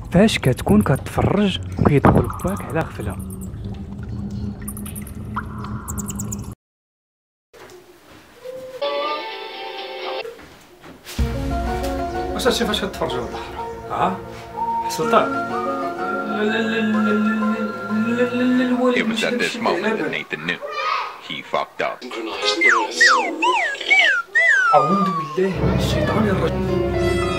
فاش كتكون كتفرج وكيدخل باك على غفله. واش هادشي فاش كتفرجوا البحر؟ سلطان. It was at this moment that Nathan knew he fucked up. أعوذ بالله من الشيطان الرجيم.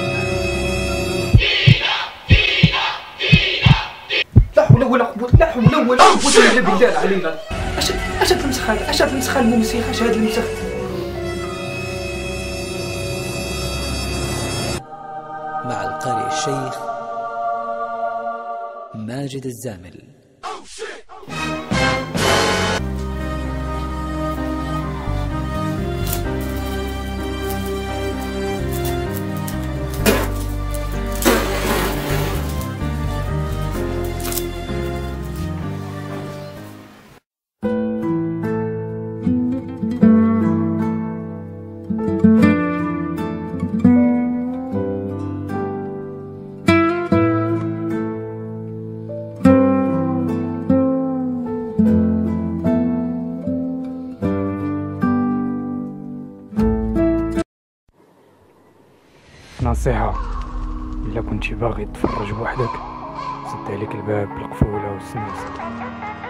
لا حول ولا قوة إلا بالله العلي العظيم. اش هاد المسخ هذا؟ اش هاد المسخ الموسيقى؟ اش هاد المسخ؟ مع القارئ الشيخ ماجد الزامل. نصيحة، إلا كنتي باغي تفرج بوحدك سد عليك الباب بالقفولة والسناسة.